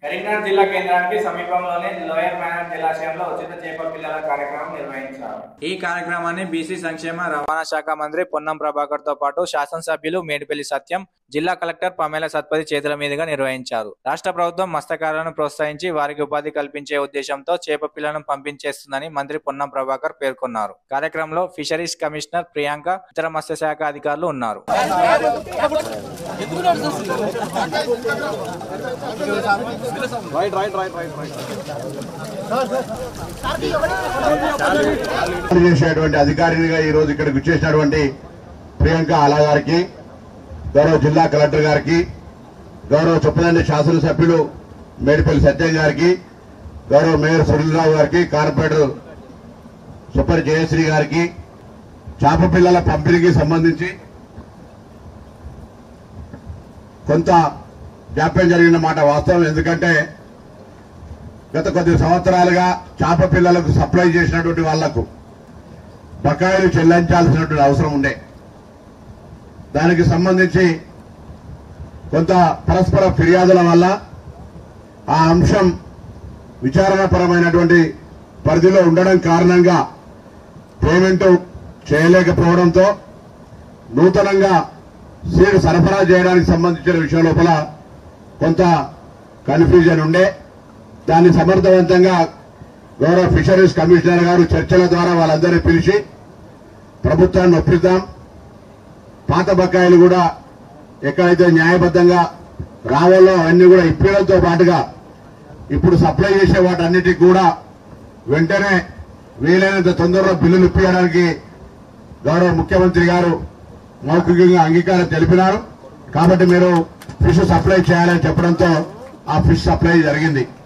కరీంనగర్ జిల్లా కేంద్రానికి సమీపంలోనే లోయర్ మేనర్ జలాశయంలో ఉచిత చేపల పిల్లల కార్యక్రమం నిర్వహించారు. ఈ కార్యక్రమాన్ని బీసీ సంక్షేమ రవాణా శాఖ మంత్రి పొన్నం ప్రభాకర్ తో పాటు శాసనసభ్యులు మేడిపల్లి సత్యం, జిల్లా కలెక్టర్ పమేల సత్పతి చేతుల మీదుగా నిర్వహించారు. రాష్ట్ర ప్రభుత్వం మత్స్యకారులను ప్రోత్సహించి వారికి ఉపాధి కల్పించే ఉద్దేశంతో చేప పిల్లలను పంపించేస్తుందని మంత్రి పొన్నం ప్రభాకర్ పేర్కొన్నారు. కార్యక్రమంలో ఫిషరీస్ కమిషనర్ ప్రియాంక, ఇతర మత్స్యశాఖ అధికారులు ఉన్నారు. చేసేటువంటి అధికారినిగా ఈ రోజు ఇక్కడికి వచ్చేసినటువంటి ప్రియాంక అలా గారికి, గౌరవ జిల్లా కలెక్టర్ గారికి, గౌరవ చొప్పదండి శాసనసభ్యులు మేడిపల్లి సత్యం గారికి, గౌరవ మేయర్ సునీల్రావు గారికి, కార్పొరేటర్ సుపరి జయశ్రీ గారికి, చేప పిల్లల పంపిణీకి సంబంధించి కొంత జాప్యం జరిగిన మాట వాస్తవం. ఎందుకంటే గత కొద్ది సంవత్సరాలుగా చేప పిల్లలకు సప్లై చేసినటువంటి వాళ్లకు బకాయిలు చెల్లించాల్సినటువంటి అవసరం ఉండే. దానికి సంబంధించి కొంత పరస్పర ఫిర్యాదుల వల్ల ఆ అంశం విచారణపరమైనటువంటి పరిధిలో ఉండడం కారణంగా పేమెంట్ చేయలేకపోవడంతో నూతనంగా సీడ్ సరఫరా చేయడానికి సంబంధించిన విషయం లోపల కొంత కన్ఫ్యూజన్ ఉండే. దాన్ని సమర్థవంతంగా గౌరవ ఫిషరీస్ కమిషనర్ గారు చర్చల ద్వారా వాళ్ళందరినీ పిలిచి ప్రభుత్వాన్ని ఒప్పిద్దాం, పాత బకాయిలు కూడా ఎక్కడైతే న్యాయబద్ధంగా రావాలో అవన్నీ కూడా ఇప్పడంతో పాటుగా ఇప్పుడు సప్లై చేసే వాటన్నిటికీ కూడా వెంటనే వీలైనంత తొందరలో బిల్లులు ఇప్పించడానికి గౌరవ ముఖ్యమంత్రి గారు మౌఖికంగా అంగీకారం తెలిపినారు. కాబట్టి మీరు ఫిష్ సప్లై చేయాలని చెప్పడంతో ఆ ఫిష్ సప్లై జరిగింది.